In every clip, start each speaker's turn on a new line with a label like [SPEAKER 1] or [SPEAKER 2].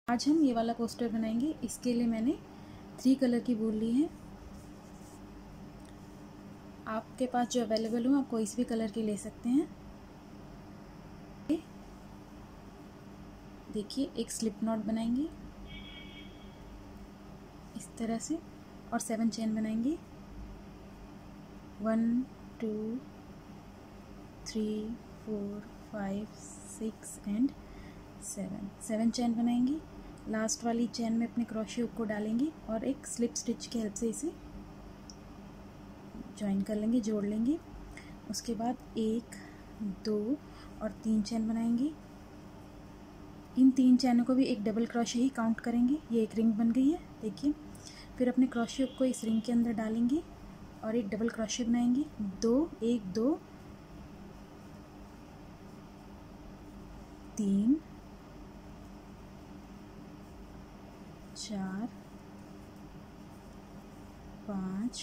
[SPEAKER 1] आज हम ये वाला पोस्टर बनाएंगे। इसके लिए मैंने 3 कलर की वूल ली है। आपके पास जो अवेलेबल हो आप कोई भी कलर की ले सकते हैं। देखिए एक स्लिप नॉट बनाएंगे इस तरह से और 7 चेन बनाएंगे। 1 2 3 4 5 6 एंड 7 चेन बनाएंगे। लास्ट वाली चेन में अपने क्रोशे हुक को डालेंगे और एक स्लिप स्टिच की हेल्प से इसे ज्वाइन कर लेंगे, जोड़ लेंगे। उसके बाद 1 2 और 3 चेन बनाएंगे। इन 3 चैनों को भी एक डबल क्रोशे ही काउंट करेंगे। ये एक रिंग बन गई है, देखिए। फिर अपने क्रोशे हुक को इस रिंग के अंदर डालेंगे और एक डबल क्रोशे बनाएंगे। 2 1 2 3 4 5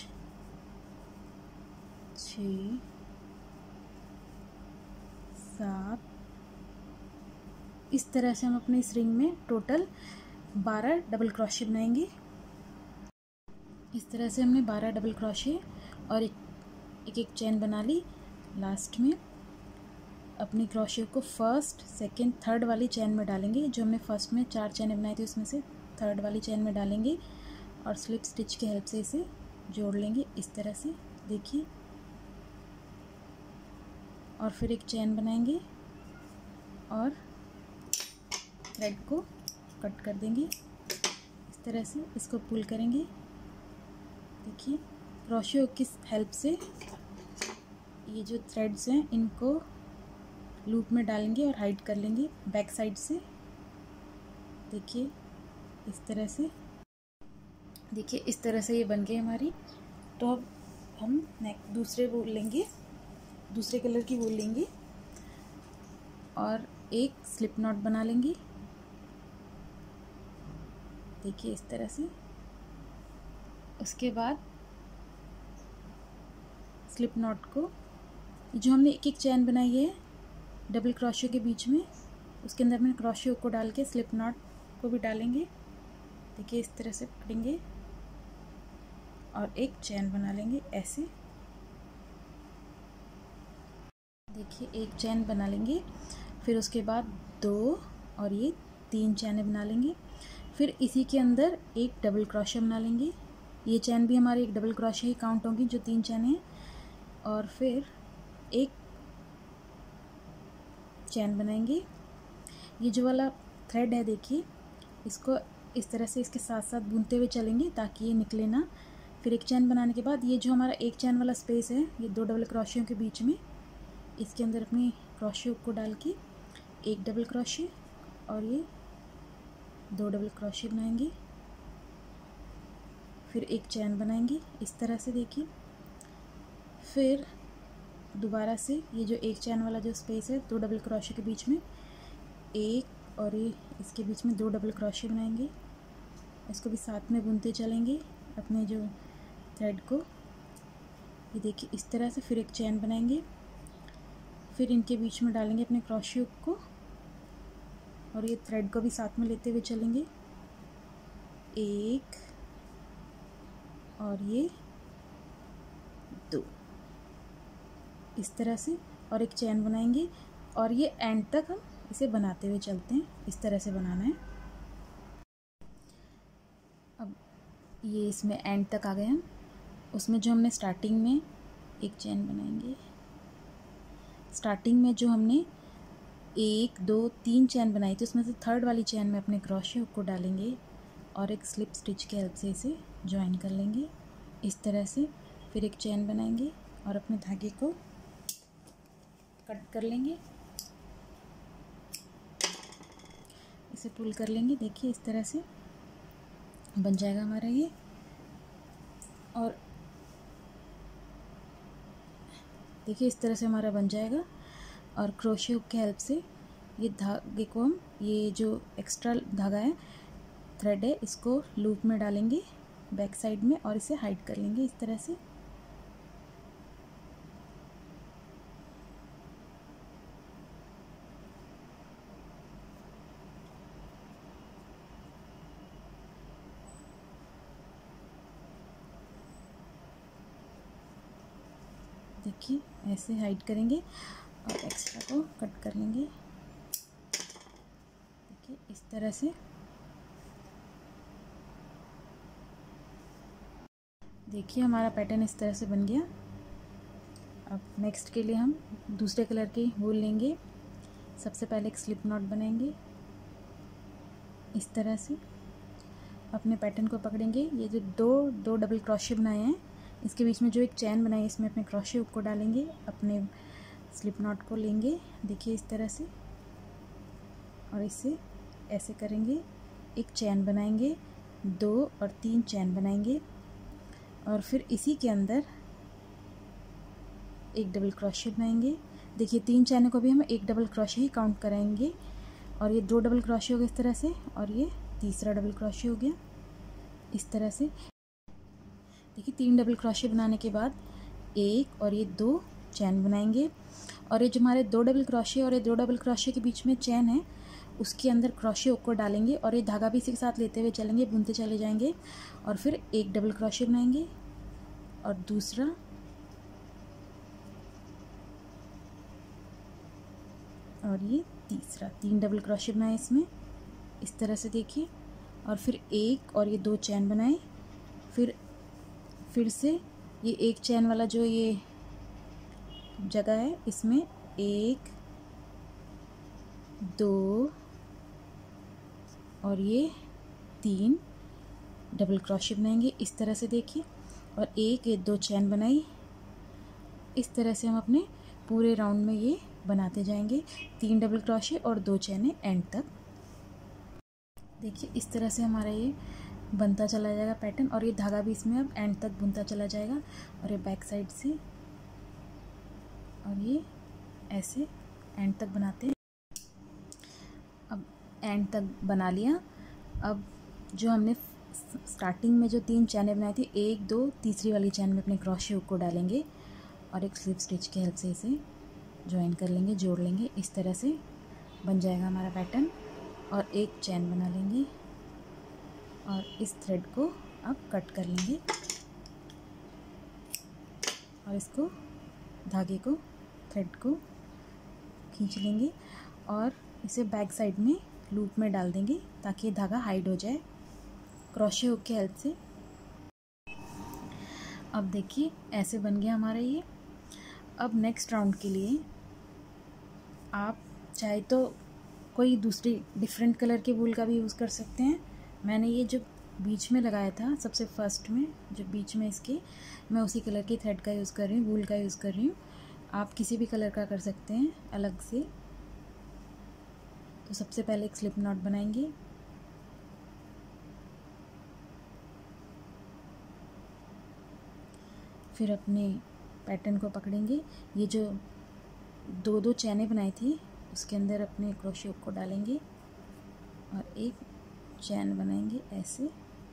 [SPEAKER 1] 6 7। इस तरह से हम अपने इस रिंग में टोटल 12 डबल क्रोशे बनाएंगे। इस तरह से हमने 12 डबल क्रोशे और एक चेन बना ली। लास्ट में अपनी क्रोशे को फर्स्ट सेकंड थर्ड वाली चेन में डालेंगे। जो हमने फर्स्ट में 4 चैनें बनाई थी उसमें से थर्ड वाली चेन में डालेंगे और स्लिप स्टिच की हेल्प से इसे जोड़ लेंगे इस तरह से, देखिए। और फिर एक चेन बनाएंगे और थ्रेड को कट कर देंगे इस तरह से। इसको पुल करेंगे, देखिए। क्रोशे हुक की हेल्प से ये जो थ्रेड्स हैं इनको लूप में डालेंगे और हाइड कर लेंगे बैक साइड से, देखिए इस तरह से। देखिए इस तरह से ये बन गई हमारी। तो अब हम दूसरे वूल लेंगे, दूसरे कलर की वूल लेंगे और एक स्लिप नॉट बना लेंगे, देखिए इस तरह से। उसके बाद स्लिप नॉट को जो हमने एक चैन बनाई है डबल क्रोशे के बीच में, उसके अंदर में क्रोशे हुक को डाल के स्लिप नॉट को भी डालेंगे, देखिए इस तरह से पकड़ेंगे और एक चैन बना लेंगे ऐसे, देखिए एक चैन बना लेंगे। फिर उसके बाद 2 और ये 3 चैनें बना लेंगे। फिर इसी के अंदर एक डबल क्रोशे बना लेंगे। ये चैन भी हमारी एक डबल क्रोशे ही काउंट होगी जो 3 चैनें हैं। और फिर एक चैन बनाएंगे। ये जो वाला थ्रेड है देखिए, इसको इस तरह से इसके साथ साथ बुनते हुए चलेंगे ताकि ये निकले ना। फिर एक चैन बनाने के बाद ये जो हमारा एक चैन वाला स्पेस है ये 2 डबल क्रोशियों के बीच में, इसके अंदर अपनी क्रोशे हुक को डाल के एक डबल क्रोशे और ये 2 डबल क्रोशे बनाएंगे। फिर एक चैन बनाएंगे इस तरह से, देखिए। फिर दोबारा से ये जो एक चैन वाला जो स्पेस है 2 डबल क्रोशे के बीच में एक और ये इसके बीच में 2 डबल क्रोशे बनाएंगे। इसको भी साथ में बुनते चलेंगे अपने जो थ्रेड को, ये देखिए इस तरह से। फिर एक चैन बनाएंगे, फिर इनके बीच में डालेंगे अपने क्रोशे हुक को और ये थ्रेड को भी साथ में लेते हुए चलेंगे, एक और ये 2 इस तरह से। और एक चैन बनाएंगे और ये एंड तक हम इसे बनाते हुए चलते हैं, इस तरह से बनाना है। अब ये इसमें एंड तक आ गए हम। उसमें जो हमने स्टार्टिंग में एक चैन बनाएंगे, स्टार्टिंग में जो हमने 1 2 3 चैन बनाई थी उसमें से थर्ड वाली चैन में अपने क्रोशे हुक को डालेंगे और एक स्लिप स्टिच की हेल्प से इसे ज्वाइन कर लेंगे इस तरह से। फिर एक चैन बनाएंगे और अपने धागे को कट कर लेंगे, इसे पुल कर लेंगे, देखिए इस तरह से बन जाएगा हमारा ये। और देखिए इस तरह से हमारा बन जाएगा। और क्रोशे हुक की हेल्प से ये धागे को हम, ये जो एक्स्ट्रा धागा है थ्रेड है, इसको लूप में डालेंगे बैक साइड में और इसे हाइड कर लेंगे इस तरह से। देखिए ऐसे हाइड करेंगे और एक्स्ट्रा को कट कर लेंगे। देखिए इस तरह से। देखिए हमारा पैटर्न इस तरह से बन गया। अब नेक्स्ट के लिए हम दूसरे कलर की वूल लेंगे। सबसे पहले एक स्लिप नॉट बनाएंगे इस तरह से। अपने पैटर्न को पकड़ेंगे। ये जो दो डबल क्रोशे बनाए हैं, इसके बीच में जो एक चैन बनाई है, इसमें अपने क्रोशे हुक को डालेंगे, अपने स्लिप नॉट को लेंगे। देखिए इस तरह से, और इसे ऐसे करेंगे। एक चैन बनाएंगे, 2 और 3 चैन बनाएंगे, और फिर इसी के अंदर एक डबल क्रोशे बनाएंगे। देखिए 3 चैनों को भी हम एक डबल क्रोशे ही काउंट कराएंगे। और ये 2 डबल क्रोशे हो गए इस तरह से, और ये तीसरा डबल क्रोशे हो गया इस तरह से। देखिए 3 डबल क्रोशे बनाने के बाद एक और ये 2 चैन बनाएंगे, और ये जो हमारे 2 डबल क्रोशे और ये 2 डबल क्रोशे के बीच में चैन है, उसके अंदर क्रोशे हुक को डालेंगे, और ये धागा भी इसी के साथ लेते हुए चलेंगे, बुनते चले जाएंगे। और फिर एक डबल क्रोशे बनाएंगे और दूसरा, और ये तीसरा। 3 डबल क्रोशे बनाए इसमें इस तरह से। देखिए, और फिर एक और ये 2 चैन बनाए। फिर से ये एक चैन वाला जो ये जगह है, इसमें 1 2 और ये 3 डबल क्रोशे बनाएंगे इस तरह से। देखिए, और ये 2 चैन बनाई। इस तरह से हम अपने पूरे राउंड में ये बनाते जाएंगे। 3 डबल क्रोशे और 2 चैनें एंड तक। देखिए इस तरह से हमारा ये बनता चला जाएगा पैटर्न, और ये धागा भी इसमें अब एंड तक बुनता चला जाएगा। और ये बैक साइड से, और ये ऐसे एंड तक बनाते हैं। अब एंड तक बना लिया। अब जो हमने स्टार्टिंग में जो 3 चैनें बनाई थी, 1 2 तीसरी वाली चैन में अपने क्रोशे हुक को डालेंगे, और एक स्लिप स्टिच की हेल्प से इसे ज्वाइन कर लेंगे, जोड़ लेंगे। इस तरह से बन जाएगा हमारा पैटर्न। और एक चैन बना लेंगे, और इस थ्रेड को अब कट कर लेंगे, और इसको धागे को, थ्रेड को खींच लेंगे, और इसे बैक साइड में लूप में डाल देंगे, ताकि ये धागा हाइड हो जाए क्रोशे हुक की हेल्प से। अब देखिए ऐसे बन गया हमारा ये। अब नेक्स्ट राउंड के लिए आप चाहे तो कोई दूसरी डिफरेंट कलर के वूल का भी यूज़ कर सकते हैं। मैंने ये जो बीच में लगाया था, सबसे फर्स्ट में जो बीच में इसके, मैं उसी कलर की थ्रेड का यूज़ कर रही हूँ, वूल का यूज़ कर रही हूँ। आप किसी भी कलर का कर सकते हैं अलग से। तो सबसे पहले एक स्लिप नॉट बनाएंगे, फिर अपने पैटर्न को पकड़ेंगे। ये जो 2 चैनें बनाई थी, उसके अंदर अपने क्रोशे हुक को डालेंगे, और एक चैन बनाएंगे ऐसे।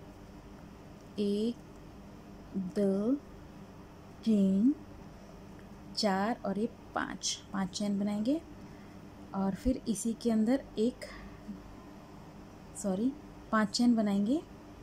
[SPEAKER 1] 1 2 3 4 और ये 5 चैन बनाएंगे। और फिर इसी के अंदर 5 चैन बनाएंगे।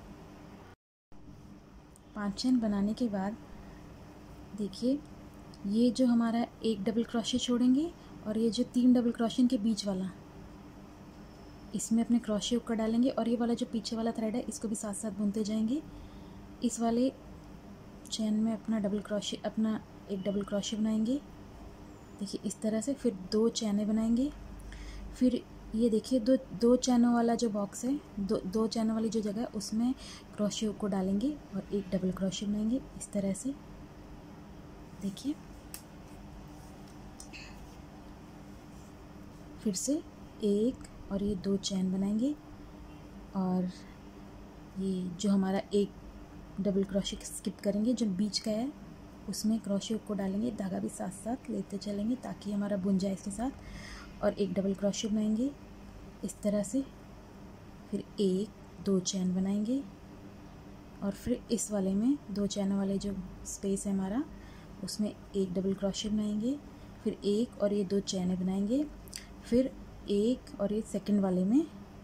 [SPEAKER 1] 5 चैन बनाने के बाद देखिए, ये जो हमारा एक डबल क्रोशे छोड़ेंगे, और ये जो 3 डबल क्रोशे के बीच वाला, इसमें अपने क्रोशे हुक डालेंगे, और ये वाला जो पीछे वाला थ्रेड है, इसको भी साथ साथ बुनते जाएंगे। इस वाले चैन में अपना एक डबल क्रोशे बनाएंगे। देखिए इस तरह से। फिर 2 चैनें बनाएंगे। फिर ये देखिए दो चैनों वाला जो बॉक्स है, दो चैनों वाली जो जगह है, उसमें क्रोशे हुक को डालेंगे, और एक डबल क्रोशे बनाएंगे इस तरह से। देखिए फिर से एक और ये 2 चैन बनाएंगे, और ये जो हमारा एक डबल क्रोशे स्किप करेंगे, जो बीच का है, उसमें क्रोशे हुक को डालेंगे, धागा भी साथ साथ लेते चलेंगे ताकि हमारा बुन जाए इसके साथ, और एक डबल क्रोशे बनाएंगे इस तरह से। फिर 1 2 चैन बनाएंगे, और फिर इस वाले में 2 चैनों वाले जो स्पेस है हमारा, उसमें एक डबल क्रोशे बनाएंगे। फिर एक और ये 2 चैनें बनाएंगे। फिर एक और ये सेकंड वाले में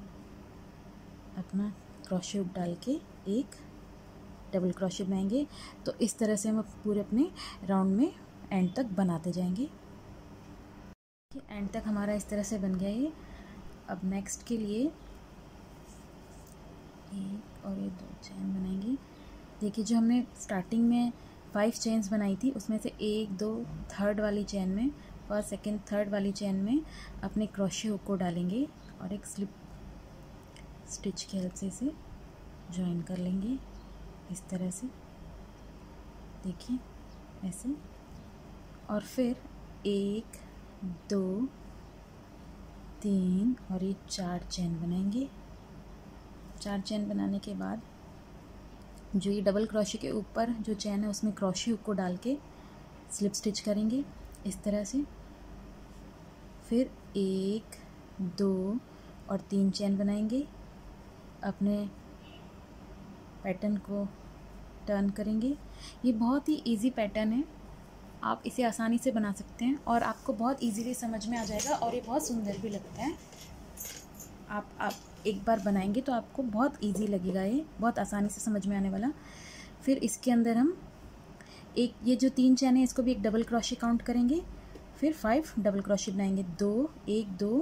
[SPEAKER 1] अपना क्रोशे हुक डाल के एक डबल क्रोशे बनाएंगे। तो इस तरह से हम पूरे अपने राउंड में एंड तक बनाते जाएंगे। एंड तक हमारा इस तरह से बन गया ये। अब नेक्स्ट के लिए एक और ये 2 चेन बनाएंगे। देखिए जो हमने स्टार्टिंग में 5 चेन्स बनाई थी उसमें से 1 2 थर्ड वाली चेन में, फर्स्ट सेकंड थर्ड वाली चेन में अपने क्रोशे हुक को डालेंगे और एक स्लिप स्टिच की हेल्प से इसे ज्वाइन कर लेंगे इस तरह से, देखिए ऐसे। और फिर 1 2 3 और ये 4 चेन बनाएंगे। 4 चेन बनाने के बाद जो ये डबल क्रोशे के ऊपर जो चेन है उसमें क्रोशे हुक को डाल के स्लिप स्टिच करेंगे इस तरह से। फिर 1 2 और 3 चेन बनाएंगे, अपने पैटर्न को टर्न करेंगे। ये बहुत ही इजी पैटर्न है, आप इसे आसानी से बना सकते हैं और आपको बहुत इजीली समझ में आ जाएगा और ये बहुत सुंदर भी लगता है। आप एक बार बनाएंगे तो आपको बहुत इजी लगेगा, ये बहुत आसानी से समझ में आने वाला। फिर इसके अंदर हम एक ये जो 3 चेन है इसको भी एक डबल क्रोशे काउंट करेंगे, फिर 5 डबल क्रोशे बनाएंगे। 2 1 2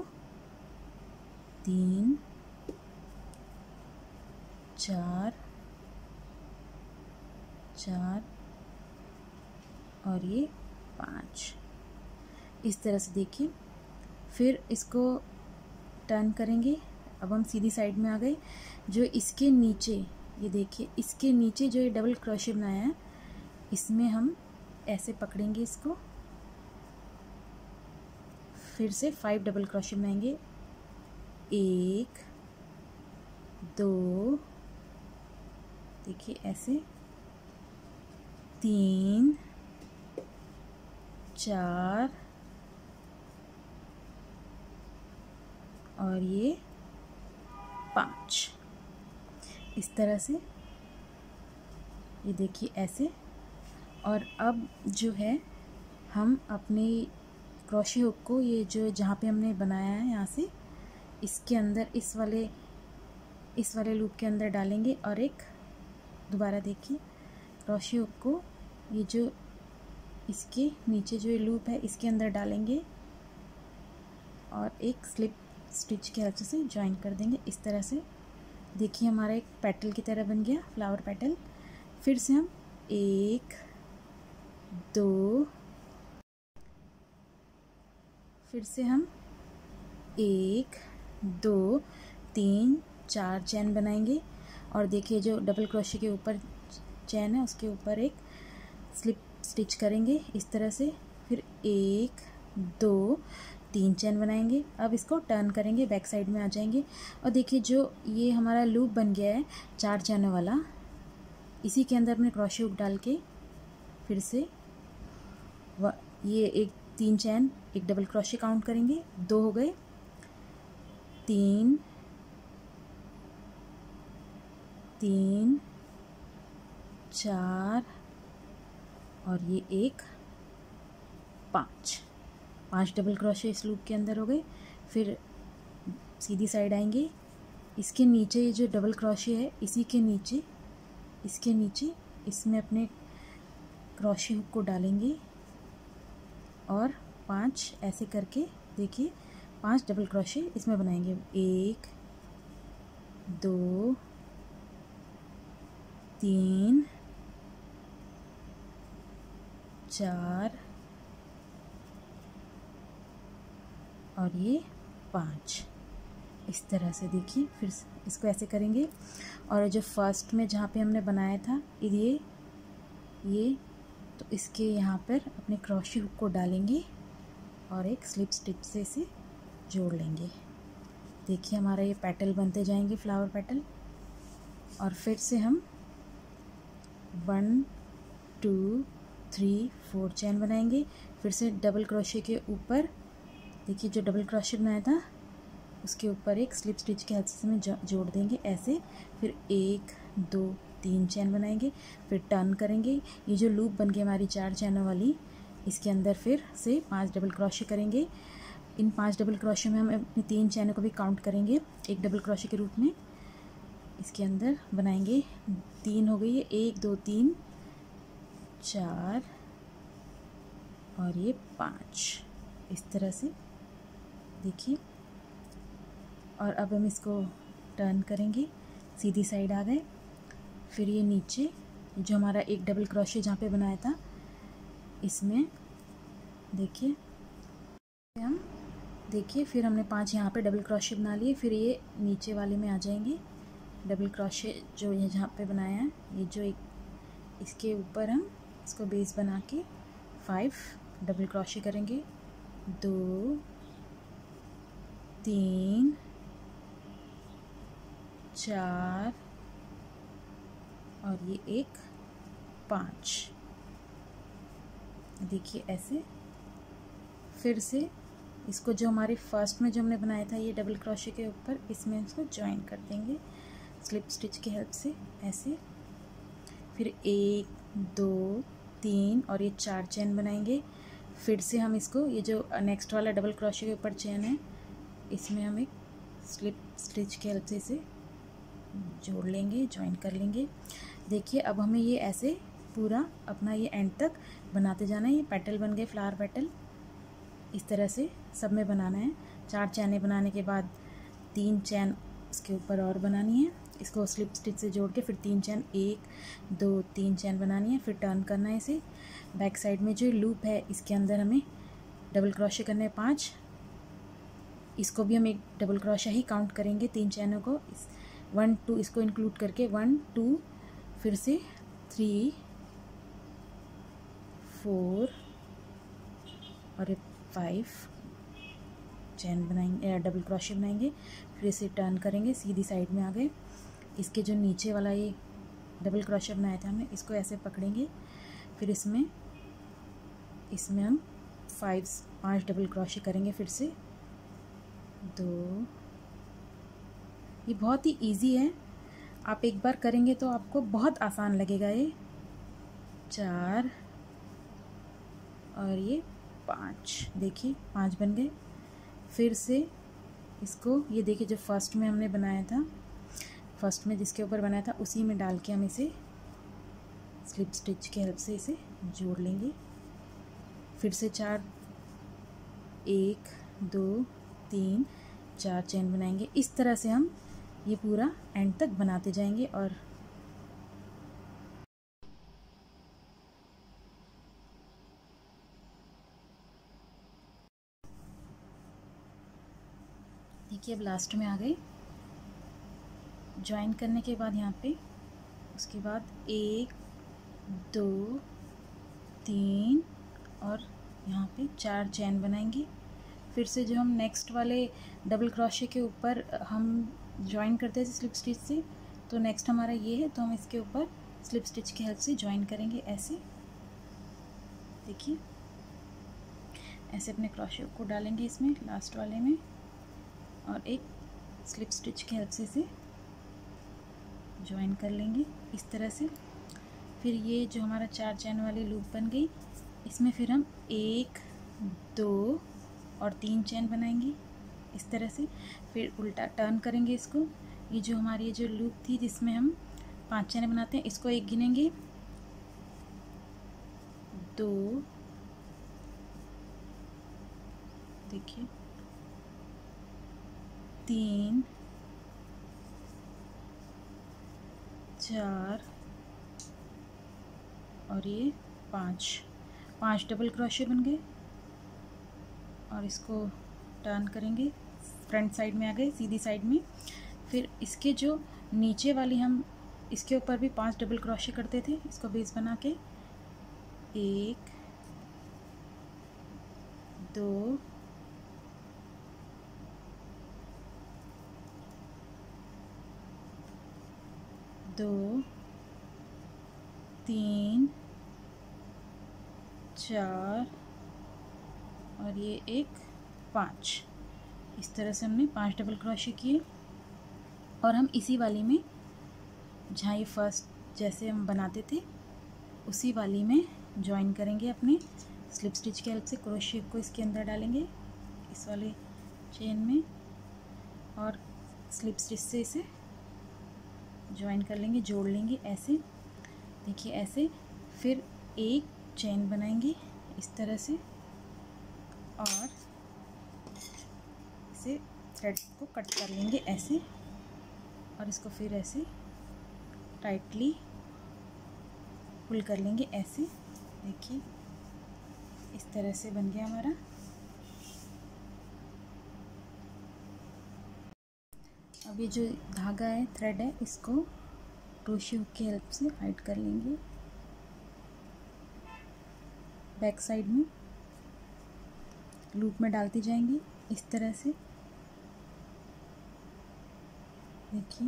[SPEAKER 1] 3 4 4 और ये 5 इस तरह से, देखिए। फिर इसको टर्न करेंगे। अब हम सीधी साइड में आ गए। जो इसके नीचे, ये देखिए इसके नीचे जो ये डबल क्रोशे बनाया है इसमें हम ऐसे पकड़ेंगे इसको, फिर से 5 डबल क्रोशे बनाएंगे। 1 2 देखिए ऐसे, 3 4 और ये 5 इस तरह से, ये देखिए ऐसे। और अब जो है हम अपने क्रोशे हुक को ये जो जहाँ पे हमने बनाया है यहाँ से इसके अंदर इस वाले लूप के अंदर डालेंगे और एक दोबारा देखिए क्रोशे हुक को ये जो इसके नीचे जो ये लूप है इसके अंदर डालेंगे और एक स्लिप स्टिच के हेल्प से ज्वाइन कर देंगे इस तरह से। देखिए हमारा एक पेटल की तरह बन गया, फ्लावर पेटल। फिर से हम 1 2 फिर से हम 1 2 3 4 चेन बनाएंगे और देखिए जो डबल क्रोशे के ऊपर चेन है उसके ऊपर एक स्लिप स्टिच करेंगे इस तरह से। फिर 1 2 3 चेन बनाएंगे। अब इसको टर्न करेंगे, बैक साइड में आ जाएंगे और देखिए जो ये हमारा लूप बन गया है 4 चैनों वाला, इसी के अंदर अपने क्रोशे हुक डाल के फिर से ये एक 3 चैन एक डबल क्रोशे काउंट करेंगे। 2 हो गए, 3 3 4 और ये एक 5 डबल क्रोशे इस लूप के अंदर हो गए। फिर सीधी साइड आएंगे, इसके नीचे ये जो डबल क्रोशे है इसी के नीचे इसके नीचे इसमें अपने क्रोशे हुक को डालेंगे और 5 ऐसे करके देखिए 5 डबल क्रोशे इसमें बनाएंगे। 1 2 3 4 और ये 5 इस तरह से, देखिए। फिर इसको ऐसे करेंगे और जो फर्स्ट में जहाँ पे हमने बनाया था ये तो इसके यहाँ पर अपने क्रोशे हुक को डालेंगे और एक स्लिप स्टिच से इसे जोड़ लेंगे। देखिए हमारा ये पेटल बनते जाएंगे, फ्लावर पेटल। और फिर से हम 1 2 3 4 चैन बनाएंगे। फिर से डबल क्रोशे के ऊपर देखिए जो डबल क्रोशे बनाया था उसके ऊपर एक स्लिप स्टिच के हेल्प से में जोड़ देंगे ऐसे। फिर 1 2 3 चैन बनाएंगे, फिर टर्न करेंगे। ये जो लूप बन गई हमारी 4 चैनों वाली, इसके अंदर फिर से 5 डबल क्रोशे करेंगे। इन 5 डबल क्रोशे में हम अपनी 3 चैनों को भी काउंट करेंगे एक डबल क्रोशे के रूप में। इसके अंदर बनाएंगे 3 हो गई है, 1 2 3 4 और ये 5, इस तरह से देखिए। और अब हम इसको टर्न करेंगे, सीधी साइड आ गए। फिर ये नीचे जो हमारा एक डबल क्रोशे जहाँ पे बनाया था, इसमें देखिए हम देखिए, फिर हमने 5 यहाँ पे डबल क्रोशे बना लिए। फिर ये नीचे वाले में आ जाएंगे डबल क्रोशे जो ये जहाँ पे बनाया है, ये जो एक इसके ऊपर हम इसको बेस बना के 5 डबल क्रोशे करेंगे। 2 3 4 और ये एक 5, देखिए ऐसे। फिर से इसको जो हमारे फर्स्ट में जो हमने बनाया था ये डबल क्रोशे के ऊपर, इसमें इसको ज्वाइन कर देंगे स्लिप स्टिच की हेल्प से ऐसे। फिर 1 2 3 और ये 4 चेन बनाएंगे। फिर से हम इसको ये जो नेक्स्ट वाला डबल क्रोशे के ऊपर चेन है, इसमें हम एक स्लिप स्टिच की हेल्प से इसे जोड़ लेंगे, ज्वाइन कर लेंगे। देखिए अब हमें ये ऐसे पूरा अपना ये एंड तक बनाते जाना है। ये पेटल बन गए, फ्लावर पेटल, इस तरह से सब में बनाना है। 4 चैनें बनाने के बाद 3 चैन इसके ऊपर और बनानी है, इसको स्लिप स्टिच से जोड़ के फिर 3 चैन, 1 2 3 चैन बनानी है। फिर टर्न करना है इसे। बैक साइड में जो लूप है इसके अंदर हमें डबल क्रोशे करने हैं 5, इसको भी हम एक डबल क्रोशा ही काउंट करेंगे 3 चैनों को। 1 2 इसको इंक्लूड करके 1 2, फिर से 3 4 और 5 चैन बनाएंगे, डबल क्रोशे बनाएंगे। फिर इसे टर्न करेंगे, सीधी साइड में आ गए। इसके जो नीचे वाला ये डबल क्रोशे बनाया था हमने, इसको ऐसे पकड़ेंगे। फिर इसमें हम 5 डबल क्रोशे करेंगे। फिर से 2, ये बहुत ही इजी है, आप एक बार करेंगे तो आपको बहुत आसान लगेगा ये। 4 और ये 5, देखिए 5 बन गए। फिर से इसको ये देखिए जो फर्स्ट में हमने बनाया था, फर्स्ट में जिसके ऊपर बनाया था उसी में डाल के हम इसे स्लिप स्टिच की हेल्प से इसे जोड़ लेंगे। फिर से 4 1 2 3 4 चेन बनाएंगे। इस तरह से हम ये पूरा एंड तक बनाते जाएंगे। और देखिए अब लास्ट में आ गए। ज्वाइन करने के बाद यहाँ पे उसके बाद 1 2 3 और यहाँ पे 4 चैन बनाएंगे। फिर से जो हम नेक्स्ट वाले डबल क्रोशे के ऊपर हम ज्वाइन करते हैं स्लिप स्टिच से, तो नेक्स्ट हमारा ये है, तो हम इसके ऊपर स्लिप स्टिच की हेल्प से ज्वाइन करेंगे ऐसे। देखिए ऐसे अपने क्रोशे को डालेंगे इसमें लास्ट वाले में और एक स्लिप स्टिच की हेल्प से इसे ज्वाइन कर लेंगे इस तरह से। फिर ये जो हमारा 4 चैन वाली लूप बन गई, इसमें फिर हम 1 2 और 3 चैन बनाएंगे इस तरह से। फिर उल्टा टर्न करेंगे इसको। ये जो हमारी जो लूप थी जिसमें हम 5 चैन बनाते हैं, इसको एक गिनेंगे 2, देखिए 3 4 और ये 5 डबल क्रोशे बन गए। और इसको टर्न करेंगे, फ्रंट साइड में आ गए, सीधी साइड में। फिर इसके जो नीचे वाली हम इसके ऊपर भी 5 डबल क्रोशे करते थे, इसको बेस बना के 1 2 2 3 4 और ये एक 5, इस तरह से हमने 5 डबल क्रोशे किए। और हम इसी वाली में जहाँ ये फर्स्ट जैसे हम बनाते थे उसी वाली में ज्वाइन करेंगे अपने स्लिप स्टिच की हेल्प से। क्रोशे को इसके अंदर डालेंगे इस वाले चेन में और स्लिप स्टिच से इसे ज्वाइन कर लेंगे, जोड़ लेंगे ऐसे। देखिए ऐसे। फिर एक चेन बनाएंगे इस तरह से, और इसे थ्रेड को कट कर लेंगे ऐसे, और इसको फिर ऐसे टाइटली पुल कर लेंगे ऐसे। देखिए इस तरह से बन गया हमारा। अब ये जो धागा है, थ्रेड है, इसको क्रोशे हुक की हेल्प से हाइड कर लेंगे बैक साइड में, लूप में डालती जाएंगी इस तरह से। देखिए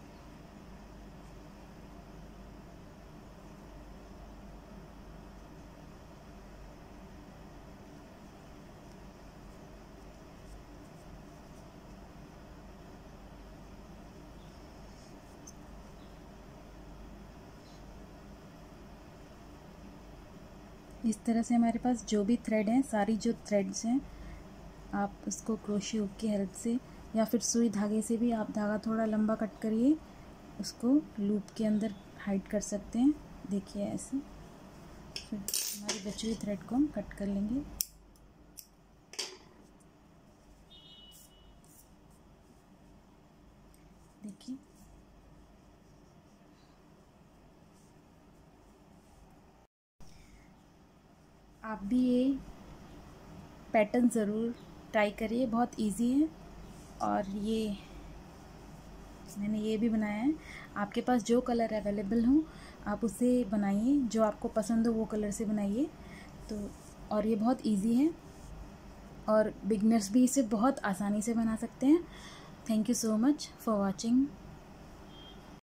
[SPEAKER 1] इस तरह से हमारे पास जो भी थ्रेड हैं, सारी जो थ्रेड्स हैं, आप उसको क्रोशे हुक की हेल्प से या फिर सुई धागे से भी आप धागा थोड़ा लंबा कट करिए, उसको लूप के अंदर हाइड कर सकते हैं। देखिए ऐसे, फिर हमारी बची हुई थ्रेड को हम कट कर लेंगे। देखिए आप भी ये पैटर्न ज़रूर ट्राई करिए, बहुत इजी है। और ये मैंने ये भी बनाया है। आपके पास जो कलर अवेलेबल हो आप उसे बनाइए, जो आपको पसंद हो वो कलर से बनाइए। तो और ये बहुत इजी है और बिगनर्स भी इसे बहुत आसानी से बना सकते हैं। Thank you so much for watching.